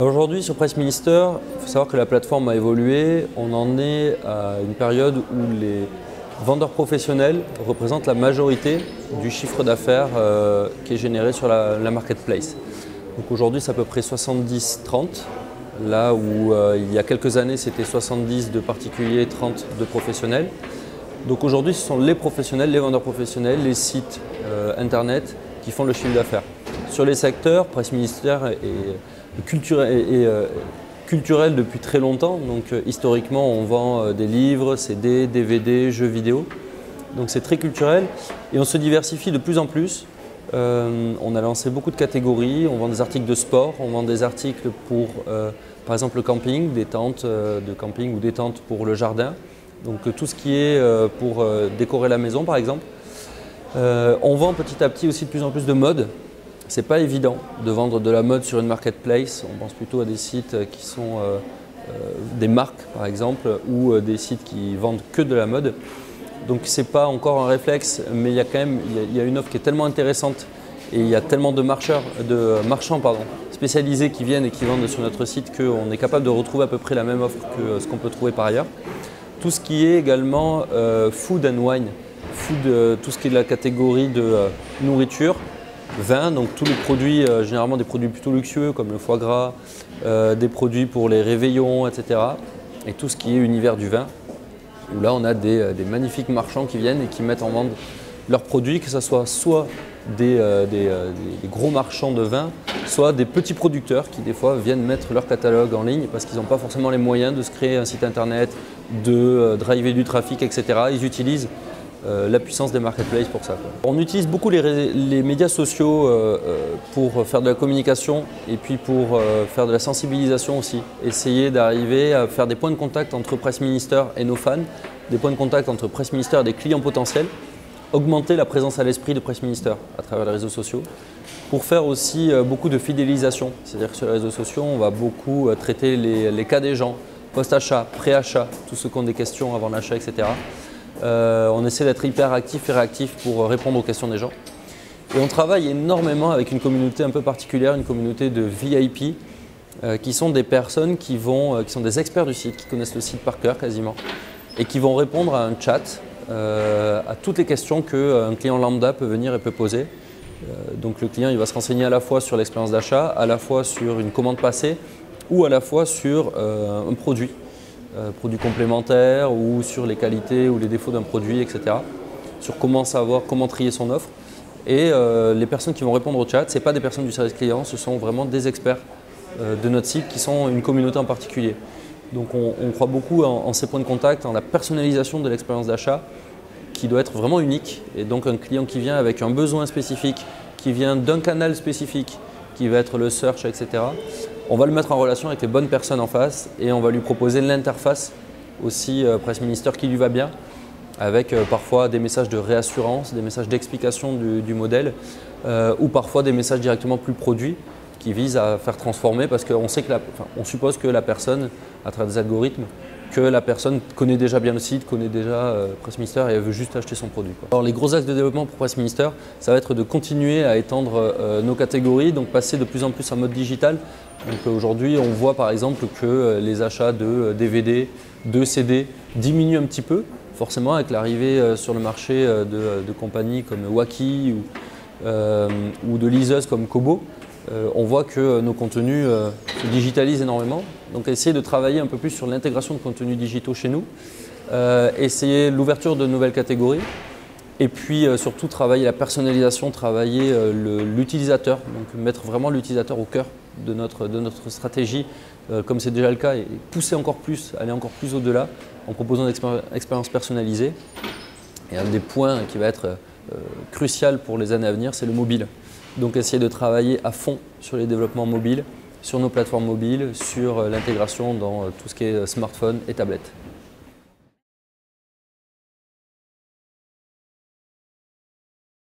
Aujourd'hui sur Pressminister, il faut savoir que la plateforme a évolué. On en est à une période où les vendeurs professionnels représentent la majorité du chiffre d'affaires qui est généré sur la marketplace. Donc aujourd'hui c'est à peu près 70-30, là où il y a quelques années c'était 70 de particuliers, 30 de professionnels. Donc aujourd'hui ce sont les professionnels, les vendeurs professionnels, les sites internet qui font le chiffre d'affaires. Sur les secteurs, Pressminister est culturel depuis très longtemps. Donc historiquement on vend des livres, CD, DVD, jeux vidéo. Donc c'est très culturel et on se diversifie de plus en plus. On a lancé beaucoup de catégories, on vend des articles de sport, on vend des articles pour par exemple le camping, des tentes de camping ou des tentes pour le jardin. Donc tout ce qui est pour décorer la maison par exemple. On vend petit à petit aussi de plus en plus de mode. C'est pas évident de vendre de la mode sur une marketplace. On pense plutôt à des sites qui sont des marques par exemple ou des sites qui vendent que de la mode. Donc c'est pas encore un réflexe, mais il y a quand même une offre qui est tellement intéressante et il y a tellement de marchands spécialisés qui viennent et qui vendent sur notre site qu'on est capable de retrouver à peu près la même offre que ce qu'on peut trouver par ailleurs. Tout ce qui est également food and wine, tout ce qui est de la catégorie de nourriture, vin, donc tous les produits, généralement des produits plutôt luxueux comme le foie gras, des produits pour les réveillons, etc. Et tout ce qui est univers du vin, où là on a des magnifiques marchands qui viennent et qui mettent en vente leurs produits, que ce soit des gros marchands de vin, soit des petits producteurs qui des fois viennent mettre leur catalogue en ligne parce qu'ils n'ont pas forcément les moyens de se créer un site internet, de driver du trafic, etc. Ils utilisent la puissance des marketplaces pour ça. On utilise beaucoup les médias sociaux pour faire de la communication et puis pour faire de la sensibilisation aussi. Essayer d'arriver à faire des points de contact entre Pressminister et nos fans, des points de contact entre Pressminister et des clients potentiels, augmenter la présence à l'esprit de Pressminister à travers les réseaux sociaux pour faire aussi beaucoup de fidélisation. C'est-à-dire que sur les réseaux sociaux, on va beaucoup traiter les cas des gens, post-achat, pré-achat, tous ceux qui ont des questions avant l'achat, etc. On essaie d'être hyper actif et réactif pour répondre aux questions des gens. Et on travaille énormément avec une communauté un peu particulière, une communauté de VIP, qui sont des personnes qui sont des experts du site, qui connaissent le site par cœur quasiment, et qui vont répondre à un chat, à toutes les questions qu'un client lambda peut venir et peut poser. Donc le client il va se renseigner à la fois sur l'expérience d'achat, à la fois sur une commande passée, ou à la fois sur un produit. Produits complémentaires ou sur les qualités ou les défauts d'un produit, etc. Sur comment savoir, comment trier son offre. Et les personnes qui vont répondre au chat, ce n'est pas des personnes du service client, ce sont vraiment des experts de notre site qui sont une communauté en particulier. Donc on croit beaucoup en ces points de contact, en la personnalisation de l'expérience d'achat qui doit être vraiment unique. Et donc un client qui vient avec un besoin spécifique, qui vient d'un canal spécifique, qui va être le search, etc. On va le mettre en relation avec les bonnes personnes en face et on va lui proposer l'interface aussi Pressminister qui lui va bien, avec parfois des messages de réassurance, des messages d'explication du modèle ou parfois des messages directement plus produits qui visent à faire transformer parce qu'on sait que on suppose que la personne, à travers des algorithmes, que la personne connaît déjà bien le site, connaît déjà Pressminister et elle veut juste acheter son produit. Alors les gros axes de développement pour Pressminister, ça va être de continuer à étendre nos catégories, donc passer de plus en plus en mode digital. Donc aujourd'hui, on voit par exemple que les achats de DVD, de CD diminuent un petit peu, forcément avec l'arrivée sur le marché de compagnies comme Wacky ou de liseuses comme Kobo. On voit que nos contenus se digitalisent énormément. Donc essayer de travailler un peu plus sur l'intégration de contenus digitaux chez nous, essayer l'ouverture de nouvelles catégories et puis surtout travailler la personnalisation, travailler l'utilisateur, donc mettre vraiment l'utilisateur au cœur de notre stratégie comme c'est déjà le cas et pousser encore plus, aller encore plus au-delà en proposant des expériences personnalisées. Et un des points qui va être crucial pour les années à venir, c'est le mobile. Donc essayer de travailler à fond sur les développements mobiles, sur nos plateformes mobiles, sur l'intégration dans tout ce qui est smartphone et tablette.